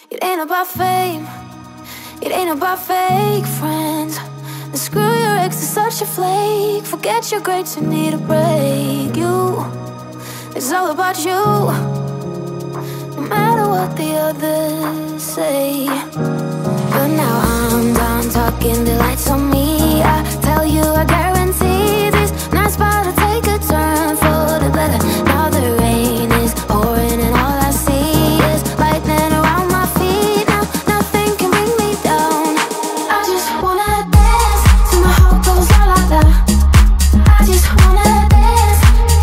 It ain't about fame, it ain't about fake friends. And screw your ex, is such a flake. Forget your grades, you need a break. It's all about you, no matter what the others say. But now I'm done talking, the lights on me. I tell you, I guarantee this night's about to take a turn for the better. Now the rain is pouring and all I see is lightning around my feet. Now nothing can bring me down. I just wanna dance till my heart goes la la la. I just wanna dance.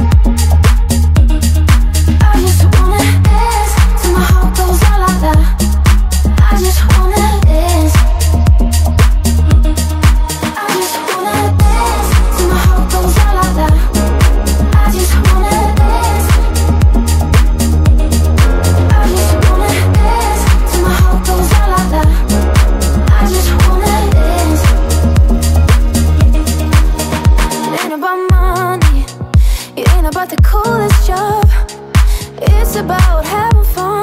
I just wanna dance till my heart goes la la la. I just wanna dance. I just wanna dance till my heart goes la la la. I just wanna dance. I just wanna dance till my heart goes la la la. I just wanna dance. It ain't about money, it ain't about the coolest job. It's about having fun.